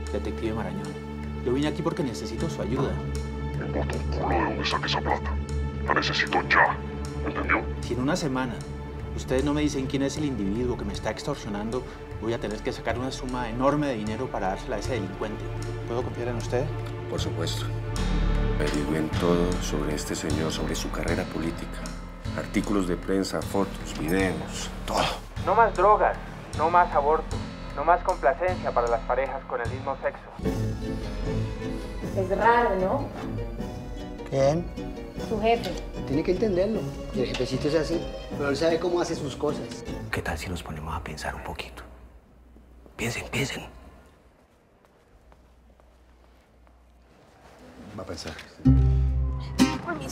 Detective Marañón, yo vine aquí porque necesito su ayuda. Me importa un culo de dónde saque esa plata. La necesito ya. ¿Entendió? Si en una semana ustedes no me dicen quién es el individuo que me está extorsionando, voy a tener que sacar una suma enorme de dinero para dársela a ese delincuente. ¿Puedo confiar en usted? Por supuesto. Averigüen todo sobre este señor, sobre su carrera política. Artículos de prensa, fotos, videos, todo. No más drogas, no más aborto, no más complacencia para las parejas con el mismo sexo. Es raro, ¿no? ¿Quién? Su jefe. Tiene que entenderlo. El jefecito es así, pero él sabe cómo hace sus cosas. ¿Qué tal si nos ponemos a pensar un poquito? Piensen, piensen. Va a pensar. Permiso.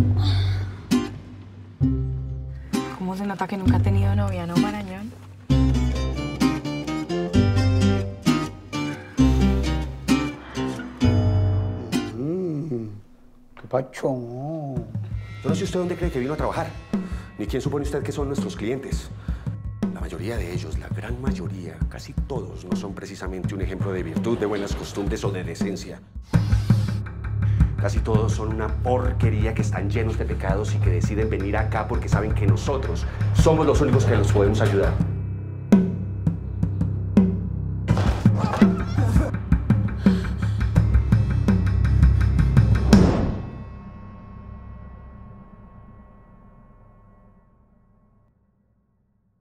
¿Cómo se nota que nunca ha tenido novia, no, Marañón? ¡Qué pacho! Yo no sé usted dónde cree que vino a trabajar, ni quién supone usted que son nuestros clientes. La mayoría de ellos, la gran mayoría, casi todos, no son precisamente un ejemplo de virtud, de buenas costumbres o de decencia. Casi todos son una porquería que están llenos de pecados y que deciden venir acá porque saben que nosotros somos los únicos que los podemos ayudar.